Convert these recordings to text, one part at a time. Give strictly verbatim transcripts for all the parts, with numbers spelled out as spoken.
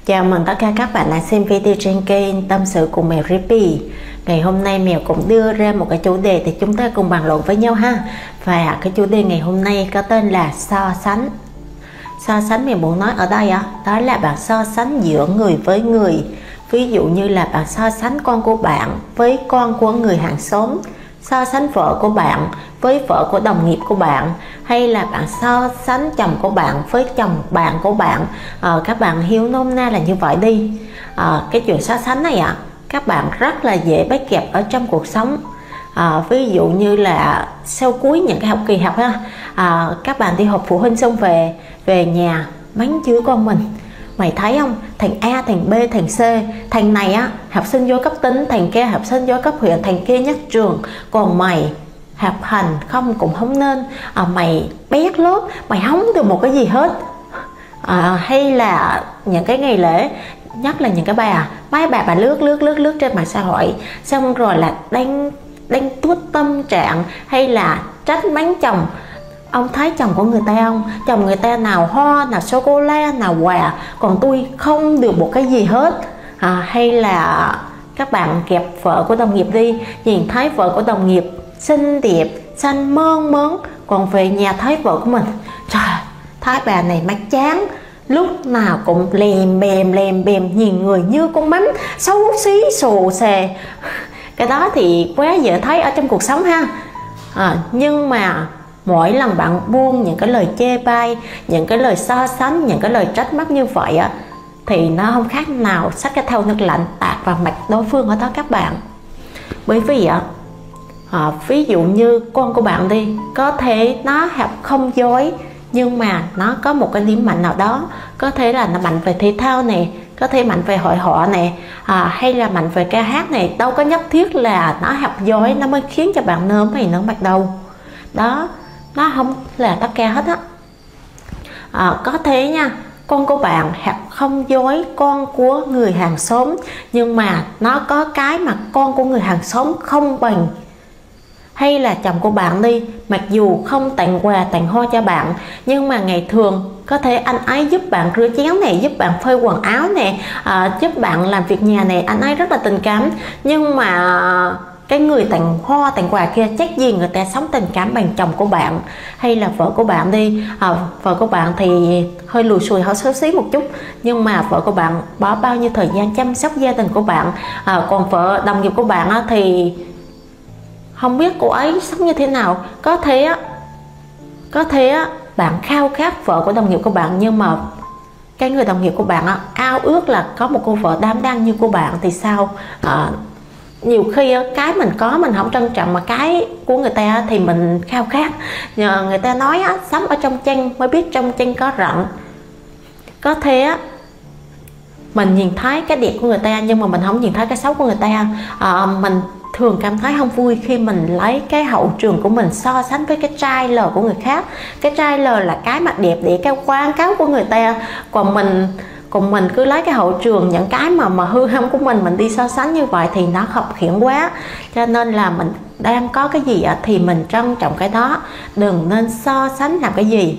Chào mừng tất cả các bạn đã xem video trên kênh Tâm sự cùng mèo Rippy. Ngày hôm nay mèo cũng đưa ra một cái chủ đề để chúng ta cùng bàn luận với nhau ha. Và cái chủ đề ngày hôm nay có tên là so sánh. So sánh mèo muốn nói ở đây đó, đó là bạn so sánh giữa người với người. Ví dụ như là bạn so sánh con của bạn với con của người hàng xóm, so sánh vợ của bạn với vợ của đồng nghiệp của bạn, hay là bạn so sánh chồng của bạn với chồng bạn của bạn. à, các bạn hiểu nôm na là như vậy đi. à, cái chuyện so sánh này ạ à, các bạn rất là dễ bắt gặp ở trong cuộc sống. à, ví dụ như là sau cuối những cái học kỳ học ha, à, các bạn đi họp phụ huynh xong về về nhà mắng chửi con mình. Mày thấy không, thằng A, thằng B, thằng C, thằng này á học sinh vô cấp tỉnh, thằng kia học sinh vô cấp huyện, thằng kia nhất trường, còn mày học hành không cũng không nên, à, mày bét lớp, mày không được một cái gì hết. à, hay là những cái ngày lễ, nhất là những cái bà mấy bà bà lướt lướt lướt lướt trên mạng xã hội, xong rồi là đang đang tuốt tâm trạng hay là trách mắng chồng. Ông thấy chồng của người ta không? Chồng người ta nào hoa, nào sô cô la, nào quà, còn tôi không được một cái gì hết. à, Hay là các bạn gặp vợ của đồng nghiệp đi, nhìn thấy vợ của đồng nghiệp xinh đẹp, xanh mơn mớn, còn về nhà thấy vợ của mình, trời, thấy bà này mắt chán, lúc nào cũng lèm bèm lèm bèm, nhìn người như con mắm, xấu xí xù xề. Cái đó thì quá dễ thấy ở trong cuộc sống ha. à, Nhưng mà mỗi lần bạn buông những cái lời chê bai, những cái lời so sánh, những cái lời trách móc như vậy á, thì nó không khác nào xách cái thau nước lạnh tạt vào mặt đối phương ở đó các bạn. Bởi vì á, à, ví dụ như con của bạn đi, có thể nó học không giỏi nhưng mà nó có một cái điểm mạnh nào đó, có thể là nó mạnh về thể thao này, có thể mạnh về hội họa này, à, hay là mạnh về ca hát này. Đâu có nhất thiết là nó học giỏi nó mới khiến cho bạn nơm hay nở mặt đâu. Đó, nó không là tất cả hết á. à, Có thể nha, con của bạn học không giỏi con của người hàng xóm, nhưng mà nó có cái mà con của người hàng xóm không bằng. Hay là chồng của bạn đi, mặc dù không tặng quà tặng hoa cho bạn, nhưng mà ngày thường có thể anh ấy giúp bạn rửa chén này, giúp bạn phơi quần áo này, à, giúp bạn làm việc nhà này, anh ấy rất là tình cảm. Nhưng mà cái người tặng hoa tặng quà kia chắc gì người ta sống tình cảm bằng chồng của bạn. Hay là vợ của bạn đi, à, vợ của bạn thì hơi lùi xùi, hơi xấu xí một chút, nhưng mà vợ của bạn bỏ bao nhiêu thời gian chăm sóc gia đình của bạn. à, Còn vợ đồng nghiệp của bạn á, thì không biết cô ấy sống như thế nào. Có thể á, có thể á, bạn khao khát vợ của đồng nghiệp của bạn, nhưng mà cái người đồng nghiệp của bạn á, ao ước là có một cô vợ đảm đang như cô bạn thì sao? à, Nhiều khi cái mình có mình không trân trọng, mà cái của người ta thì mình khao khát. Nhờ người ta nói á, sống ở trong tranh mới biết trong tranh có rận. Có thể á, mình nhìn thấy cái đẹp của người ta nhưng mà mình không nhìn thấy cái xấu của người ta. à, Mình thường cảm thấy không vui khi mình lấy cái hậu trường của mình so sánh với cái trailer của người khác. Cái trailer là cái mặt đẹp để cái quảng cáo của người ta, còn mình còn mình cứ lấy cái hậu trường, những cái mà mà hư hỏng của mình mình đi so sánh như vậy thì nó khập khiễng quá. Cho nên là mình đang có cái gì thì mình trân trọng cái đó, đừng nên so sánh làm cái gì.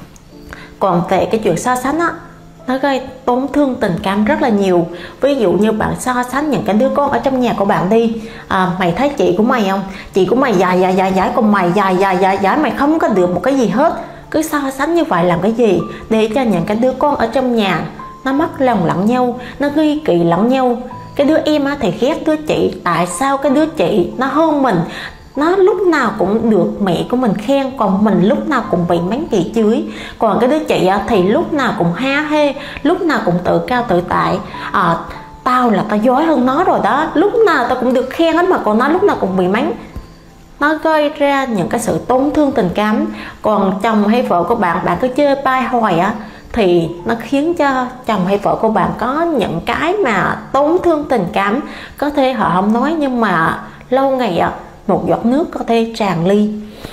Còn về cái chuyện so sánh á, nó gây tổn thương tình cảm rất là nhiều. Ví dụ như bạn so sánh những cái đứa con ở trong nhà của bạn đi, à, mày thấy chị của mày không, chị của mày dài dài dài dài, còn mày dài dài dài dài, mày không có được một cái gì hết. Cứ so sánh như vậy làm cái gì? Để cho những cái đứa con ở trong nhà nó mất lòng lẫn nhau, nó ghi kỵ lẫn nhau. Cái đứa em á thì ghét đứa chị, tại sao cái đứa chị nó hơn mình, nó lúc nào cũng được mẹ của mình khen, còn mình lúc nào cũng bị mắng chị chửi. Còn cái đứa chị thì lúc nào cũng ha hê, lúc nào cũng tự cao tự tại, à, tao là tao giỏi hơn nó rồi đó, lúc nào tao cũng được khen hết mà còn nó lúc nào cũng bị mắng. Nó gây ra những cái sự tổn thương tình cảm. Còn chồng hay vợ của bạn, bạn cứ chơi bai hoài á, thì nó khiến cho chồng hay vợ của bạn có những cái mà tổn thương tình cảm. Có thể họ không nói, nhưng mà lâu ngày á, một giọt nước có thể tràn ly.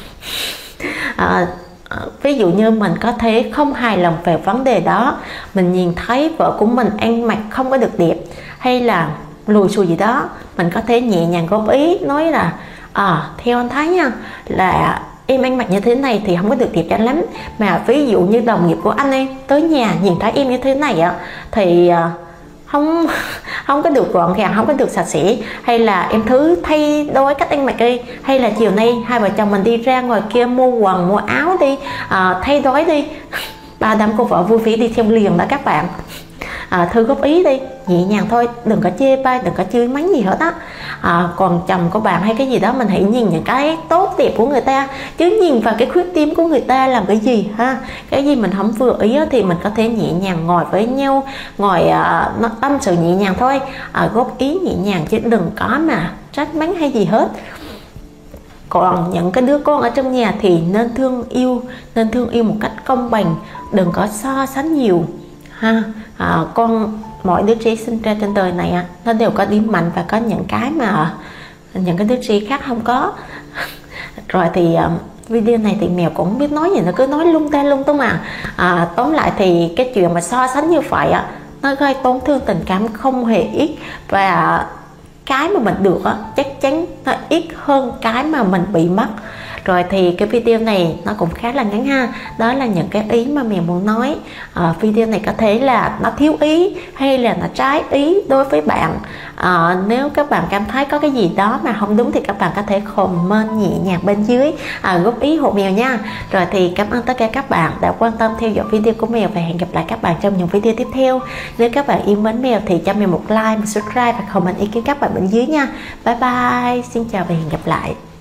à, Ví dụ như mình có thể không hài lòng về vấn đề đó, mình nhìn thấy vợ của mình ăn mặc không có được đẹp, hay là lùi xùi gì đó, mình có thể nhẹ nhàng góp ý, nói là à, theo anh thấy nha, là em ăn mặc như thế này thì không có được đẹp cho lắm, mà ví dụ như đồng nghiệp của anh ấy tới nhà nhìn thấy em như thế này á, thì không không có được gọn gàng, không có được sạch sẽ, hay là em thứ thay đổi cách ăn mặc đi, hay là chiều nay hai vợ chồng mình đi ra ngoài kia mua quần mua áo đi, à, thay đổi đi. Ba đám cô vợ vui vẻ đi theo liền đó các bạn. À, thư góp ý đi, nhẹ nhàng thôi, đừng có chê bai, đừng có chửi mắng gì hết á. À, còn chồng của bạn hay cái gì đó mình hãy nhìn những cái tốt đẹp của người ta, chứ nhìn vào cái khuyết điểm của người ta làm cái gì ha. Cái gì mình không vừa ý á, thì mình có thể nhẹ nhàng ngồi với nhau, ngồi à, nó tâm sự nhẹ nhàng thôi, à, góp ý nhẹ nhàng chứ đừng có mà trách mắng hay gì hết. Còn những cái đứa con ở trong nhà thì nên thương yêu, nên thương yêu một cách công bằng, đừng có so sánh nhiều ha. À, con mỗi đứa trẻ sinh ra trên đời này à, nó đều có điểm mạnh và có những cái mà những cái đứa trẻ khác không có. Rồi thì uh, video này thì mèo cũng không biết nói gì, nó cứ nói lung ta lung tung mà. À, tóm lại thì cái chuyện mà so sánh như vậy á, nó gây tổn thương tình cảm không hề ít, và cái mà mình được á, chắc chắn nó ít hơn cái mà mình bị mất. Rồi thì cái video này nó cũng khá là ngắn ha. Đó là những cái ý mà mình muốn nói. à, Video này có thể là nó thiếu ý hay là nó trái ý đối với bạn. à, Nếu các bạn cảm thấy có cái gì đó mà không đúng thì các bạn có thể comment nhẹ nhàng bên dưới, à, góp ý hộ Mèo nha. Rồi thì cảm ơn tất cả các bạn đã quan tâm theo dõi video của Mèo, và hẹn gặp lại các bạn trong những video tiếp theo. Nếu các bạn yêu mến Mèo thì cho Mèo một like, một subscribe và comment ý kiến các bạn bên dưới nha. Bye bye, xin chào và hẹn gặp lại.